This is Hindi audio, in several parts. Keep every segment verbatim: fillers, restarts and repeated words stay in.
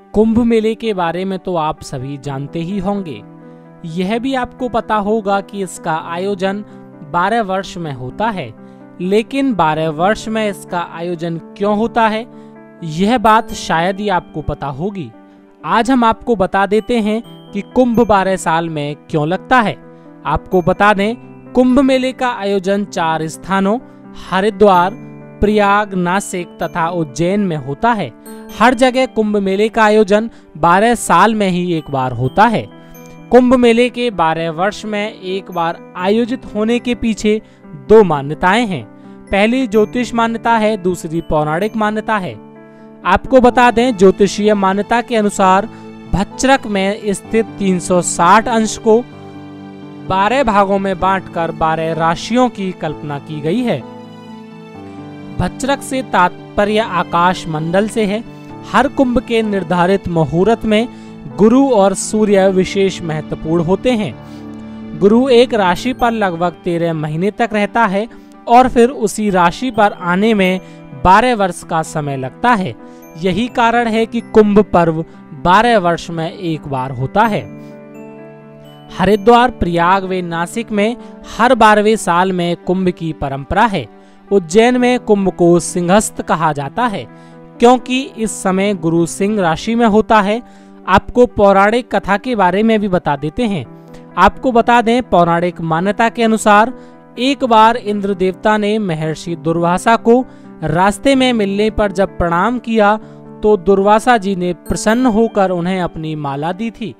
कुंभ मेले के बारे में तो आप सभी जानते ही होंगे। यह भी आपको पता होगा कि इसका आयोजन बारह वर्ष में होता है। लेकिन बारह वर्ष में इसका आयोजन क्यों होता है, यह बात शायद ही आपको पता होगी। आज हम आपको बता देते हैं कि कुंभ बारह साल में क्यों लगता है। आपको बता दें, कुंभ मेले का आयोजन चार स्थानों हरिद्वार, प्रयाग, नासिक तथा उज्जैन में होता है। हर जगह कुंभ मेले का आयोजन बारह साल में ही एक बार होता है। कुंभ मेले के बारह वर्ष में एक बार आयोजित होने के पीछे दो मान्यताएं हैं। पहली ज्योतिष मान्यता है, दूसरी पौराणिक मान्यता है। आपको बता दें, ज्योतिषीय मान्यता के अनुसार भच्चरक में स्थित तीन सौ साठ अंश को बारह भागों में बांटकर बारह राशियों की कल्पना की गई है। भच्चरक से तात्पर्य आकाश मंडल से है। हर कुंभ के निर्धारित मुहूर्त में गुरु और सूर्य विशेष महत्वपूर्ण होते हैं। गुरु एक राशि पर लगभग तेरह महीने तक रहता है और फिर उसी राशि पर आने में बारह वर्ष का समय लगता है। यही कारण है कि कुंभ पर्व बारह वर्ष में एक बार होता है। हरिद्वार, प्रयाग व नासिक में हर बारहवें साल में कुंभ की परंपरा है। उज्जैन में कुंभ को सिंहस्थ कहा जाता है क्योंकि इस समय गुरु सिंह राशि में होता है। आपको पौराणिक कथा के बारे में भी बता देते हैं। आपको बता दें, पौराणिक मान्यता के अनुसार एक बार इंद्र देवता ने महर्षि दुर्वासा को रास्ते में मिलने पर जब प्रणाम किया तो दुर्वासा जी ने प्रसन्न होकर उन्हें अपनी माला दी थी।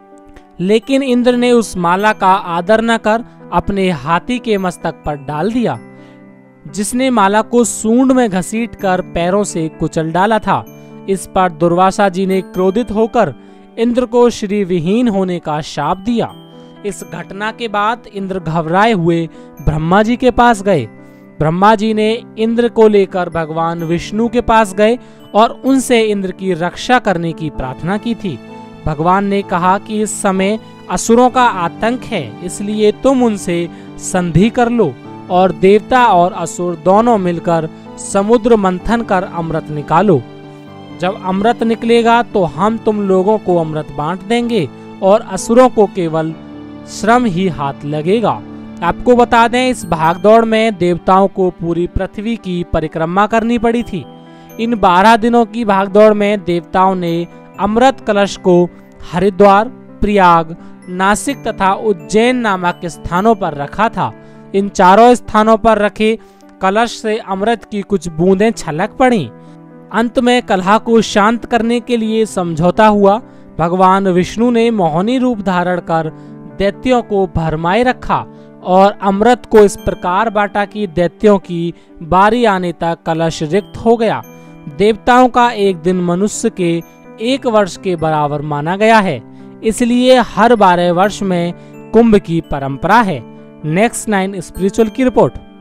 लेकिन इंद्र ने उस माला का आदर न कर अपने हाथी के मस्तक पर डाल दिया, जिसने माला को सूंड में घसीटकर पैरों से कुचल डाला था। इस पर दुर्वासा जी ने क्रोधित होकर इंद्र को श्री विहीन होने का शाप दिया। इस घटना के बाद इंद्र घबराए हुए ब्रह्मा जी के पास गए। ब्रह्मा जी ने इंद्र को लेकर भगवान विष्णु के पास गए और उनसे इंद्र की रक्षा करने की प्रार्थना की थी। भगवान ने कहा कि इस समय असुरों का आतंक है, इसलिए तुम उनसे संधि कर लो और देवता और असुर दोनों मिलकर समुद्र मंथन कर अमृत निकालो। जब अमृत निकलेगा तो हम तुम लोगों को अमृत बांट देंगे और असुरों को केवल श्रम ही हाथ लगेगा। आपको बता दें, इस भागदौड़ में देवताओं को पूरी पृथ्वी की परिक्रमा करनी पड़ी थी। इन बारह दिनों की भागदौड़ में देवताओं ने अमृत कलश को हरिद्वार, प्रयाग, नासिक तथा उज्जैन नामक स्थानों पर रखा था। इन चारों स्थानों पर रखे कलश से अमृत की कुछ बूंदें छलक पड़ी। अंत में कलह को शांत करने के लिए समझौता हुआ। भगवान विष्णु ने मोहिनी रूप धारण कर दैत्यों को भरमाए रखा और अमृत को इस प्रकार बांटा कि दैत्यों की बारी आने तक कलश रिक्त हो गया। देवताओं का एक दिन मनुष्य के एक वर्ष के बराबर माना गया है, इसलिए हर बारह वर्ष में कुंभ की परंपरा है। नेक्स्ट नाइन स्पिरिचुअल की रिपोर्ट।